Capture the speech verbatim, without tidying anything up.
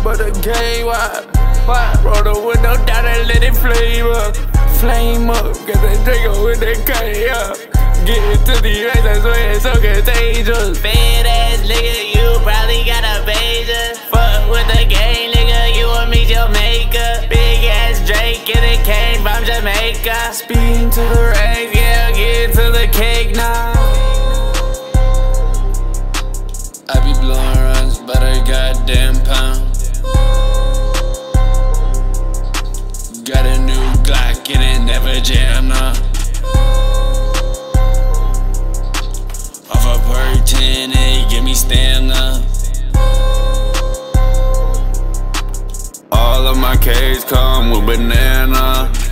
but the game wide. Roll the window down and let it flame up. Flame up, get that Draco with that K up. Get into the race, I swear it's so contagious. Fat ass nigga, you probably got a pager. Fuck with the gang, nigga, you and me Jamaica. Big ass Drake and it came from Jamaica. Speeding to the race, yeah, get to the cake now. I be blowing runs by the goddamn pound. Got a new Glock and it never jammed up. Off a perk ten, it give me stamina. All of my K's come with banana.